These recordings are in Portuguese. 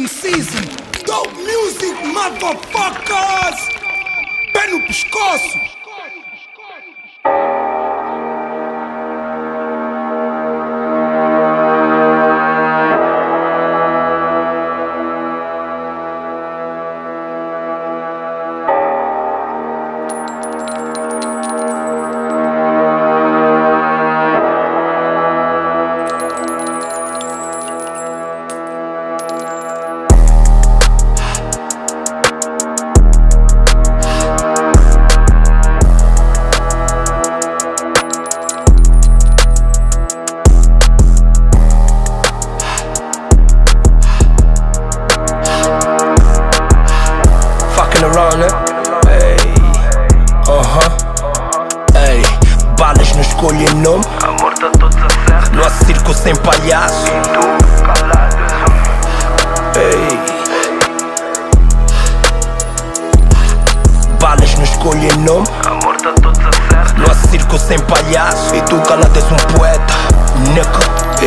Killing season. Dope music, motherfuckers. Pé no pescoço. Around it, ei, ei, balas não escolhem nome. Amor tá todos acertos. Não há circo sem palhaço. E tu, calado, ei, balas não escolhem nome. amor tá todos acertos. Não há circo sem palhaço. E tu calado és um poeta, nigga.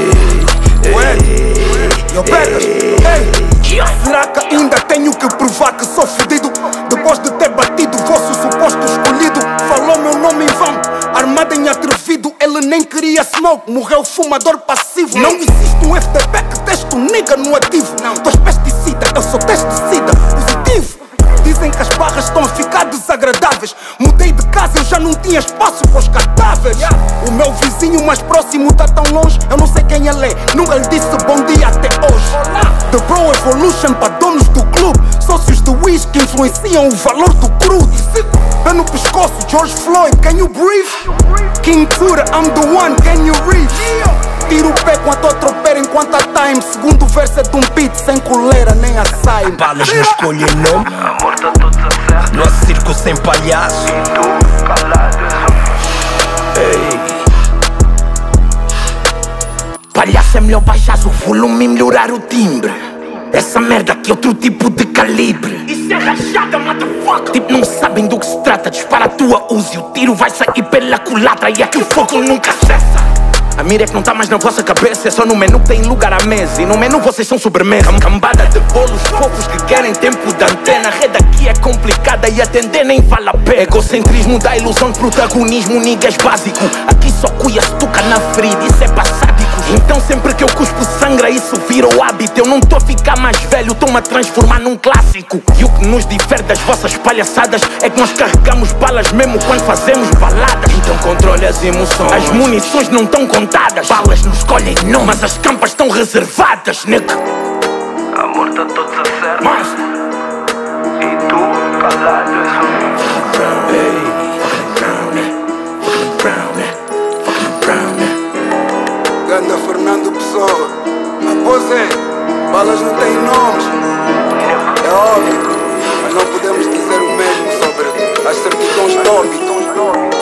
Eu pegas, será que ainda tenho que provar que sou fodido? Depois de ter batido o vosso suposto escolhido, falou meu nome em vão, armado em atrevido. Ele nem queria smoke, morreu fumador passivo. Não existe um FDP que teste um nigga no ativo. Tu és pesticida, eu sou testicida positivo. Dizem que as barras estão a ficar desagradáveis. Mudei de casa, eu já não tinha espaço para os cadáveres. O meu vizinho mais próximo tá tão longe, eu não sei quem ele é, nunca lhe disse bom dia até hoje. The Bro Evolution para donos do clube, sócios de whisky influenciam o valor do crudo. Pé no pescoço, George Floyd, can you breathe? King Tura, I'm the one, can you read? Tiro o pé enquanto outro opera enquanto há time. Segundo verso é de um beat sem coleira nem açaí. Balas não escolhem nome. Amor tá todos acertos. Não há circo sem palhaço. E tu, calado, ei. Palhaço é melhor baixar o volume e melhorar o timbre. Essa merda aqui é outro tipo de calibre. Isso é rachada, motherfucker. Tipo, não sabem do que se trata. Dispara a tua Uzi, o tiro vai sair pela culatra. E é que o fogo nunca cessa. A mira é que não tá mais na vossa cabeça. É só no menu que tem lugar à mesa. E no menu vocês são sobremesa. Cambada de bolos fofos que querem tempo de antena. A rede aqui é complicada e atender nem vale a pena. Egocentrismo dá ilusão de protagonismo, niggas básico. Aqui só cuia se toca na ferida, isso é passádico. Então sempre que eu cuspo sangra, isso vira o hábito. Eu não tô a ficar mais velho, tô-me a transformar num clássico. E o que nos difere das vossas palhaçadas é que nós carregamos balas mesmo quando fazemos baladas. Então controle as emoções. As munições não estão contadas. Balas não escolhem não, mas as campas estão reservadas, nigga. amor tá todos acertos. Mas E tu, calado, Ganda Fernando Pessoa, pois é, balas não têm nomes. É óbvio, mas não podemos dizer o mesmo sobre as certidões de óbito.